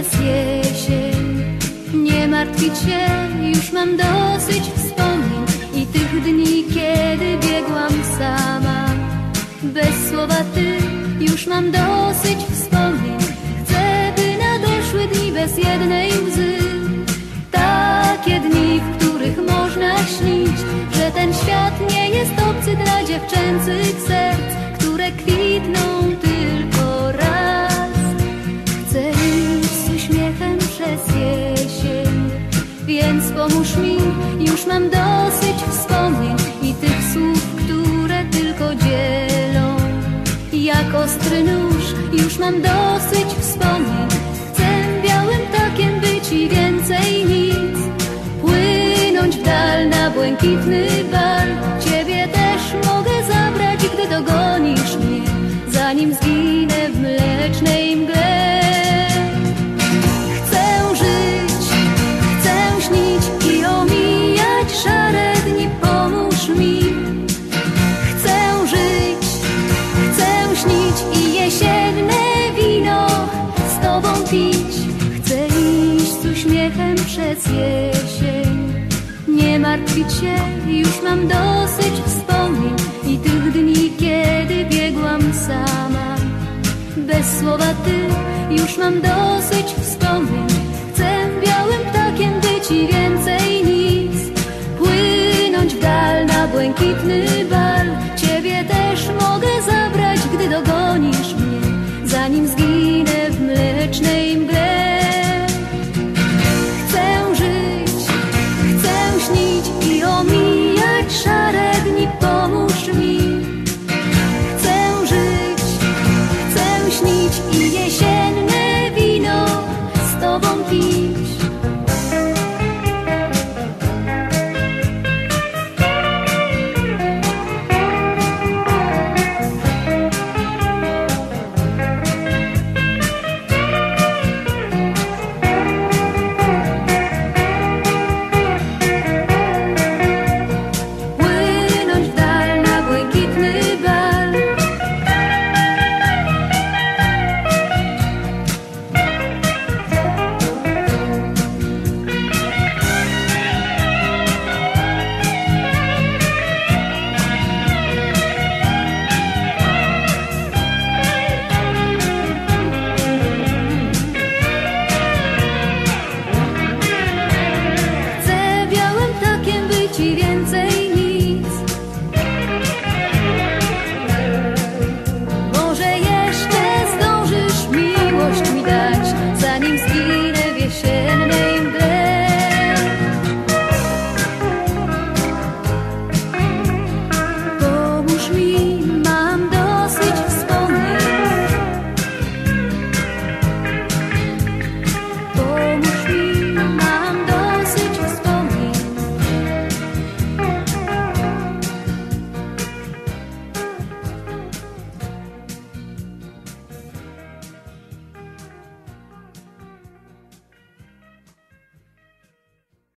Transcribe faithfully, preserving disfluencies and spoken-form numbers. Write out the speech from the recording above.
przez jesień. Nie martwić się, już mam dosyć wspomnień i tych dni, kiedy biegłam sama. Bez słowa ty, już mam dosyć wspomnień. Chcę, by nadeszły dni bez jednej łzy. Takie dni, w których można śnić, że ten świat nie jest obcy dla dziewczęcych serc, które kwitną tylko raz. Chcę iść z uśmiechem przez jesień, więc pomóż mi, już mam dosyć wspomnień i tych słów, które tylko dzielą. Jak ostry nóż, już mam dosyć wspomnień. Chcę białym ptakiem być i więcej nic. Płynąć w dal na błękitny bal. Ciebie też mogę zabrać, gdy dogonisz mnie, zanim zginę w mlecznej mgle. Chcę żyć, chcę śnić i omijać szare dni, pomóż mi. Chcę żyć, chcę śnić i jesienne wino z tobą pić. Chcę iść z uśmiechem przez jesień. Nie martwić się, już mam dosyć wspomnień i tych dni, kiedy biegłam sama. Bez słowa ty, już mam dosyć wspomnień. Chcę białym ptakiem być i więcej nic. Płynąć w dal na błękitny bal.